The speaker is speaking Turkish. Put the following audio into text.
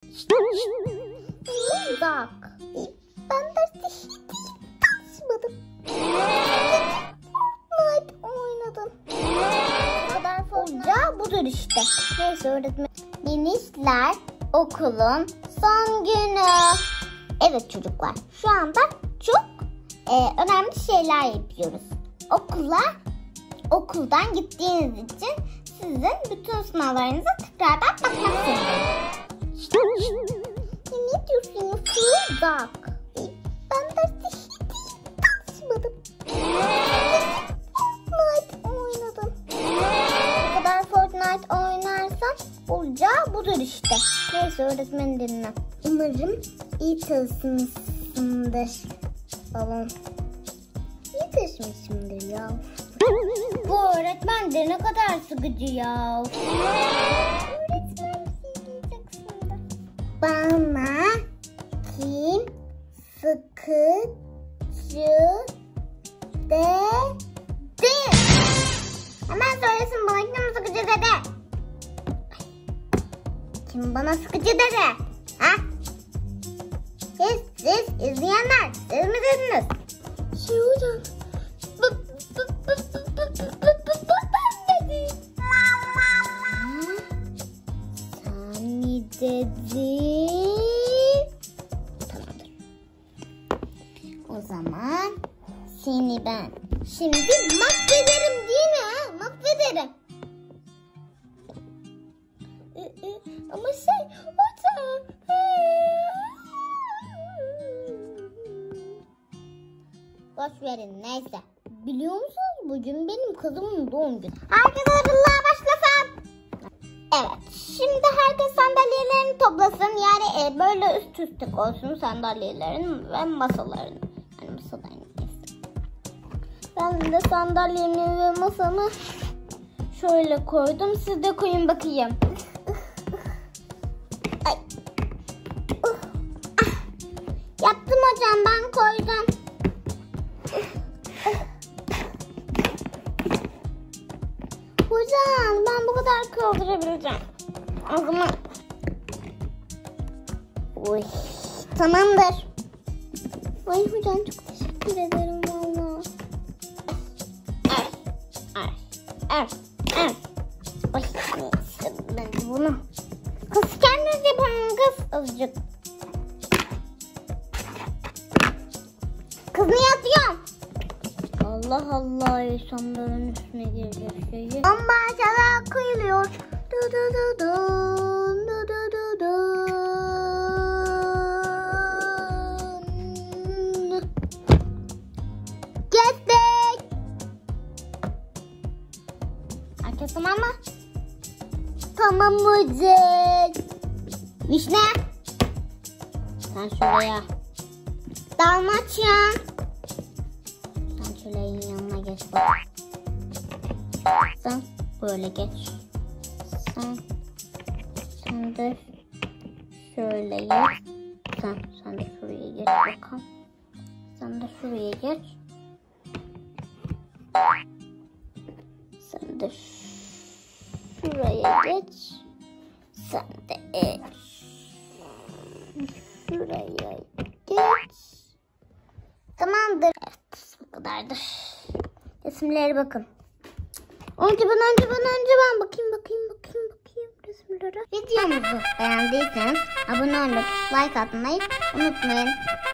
Bak. Ben de hiç tanışmadım. Fortnite oynadım. Bu kadar Fortnite budur işte. Neyse öğretmen. Minişler okulun son günü. Evet çocuklar, şu anda çok önemli şeyler yapıyoruz. Okuldan gittiğiniz için sizin bütün sınavlarınıza tekrardan bakmak zorundayım. Ne diyorsun? Bak. Ben derste hiç tanışmadım. Fortnite oynadım. Bu kadar Fortnite oynarsan olacağı budur işte. Neyse öğretmeni dinle. Umarım iyi çalışmışsındır falan. İyi çalışmışımdır ya. Bu öğretmen de ne kadar sıkıcı ya. Öğretmen sevmeyeceksin de. Bana kim sıkıcı dedi? Hemen söylesin bana kim sıkıcı dedi? Kim bana sıkıcı dedi? Ha? Siz izleyenler, siz mi dediniz? Hocam. Ben dedim. Sen mi dedin? Tamamdır. O zaman seni ben şimdi mahvederim değil mi? Mahvederim. Ama hocam. Boş verin neyse. Biliyor musunuz bugün benim kızımın doğum günü. Herkes hazırlığa başlasın. Evet, şimdi herkes sandalyelerini toplasın. Yani böyle üst üste koysun sandalyelerin ve masalarını. Yani masalarını neyse. Ben de sandalyemi ve masamı şöyle koydum. Siz de koyun bakayım. Ay. Yaptım hocam, ben koydum. Hocam ben bu kadar kaldırabileceğim. O zaman tamamdır. Ay hocam çok teşekkür ederim valla. Ay neyse ben bunu. Kız kendiniz yapın kız azıcık. Kız niye atıyorsun? Allah Allah, insanların üstüne girecek şeyi. Ama aşağıda kıyılıyor. Du du du du du du du du. Kestik. Herkes tamam mı? Tamam hocam. Vişne. Sen şuraya. Dalmaçyan. Şöyle yanına geç bak. Sen böyle geç. Sen de şöyle geç. Sen de şuraya geç bakalım. Sen de şuraya geç. Sen de şuraya geç. Sen de şuraya geç. Tamamdır. Evet, bu kadardır. Resimlere bakın. Önce ben bakayım resimlere. Videomuzu beğendiyseniz abone olup like atmayı unutmayın.